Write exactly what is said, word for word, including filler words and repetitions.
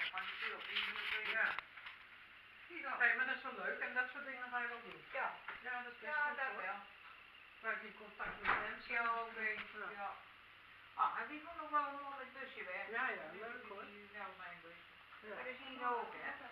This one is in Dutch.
van je ziel, die je Ja. Hé, maar dat is wel leuk en dat soort dingen ga je wel doen. Ja. Ja, dat is best Ja, goed, dat hoor. wel. Waar je in contact met mensen. Ja, oké. Ja. Ja. Ah, en die vond nog wel een mooi busje weg. Ja, ja, leuk hoor. Die, die, die, die, die, die, die, die, Ja. dat is niet nodig, hè.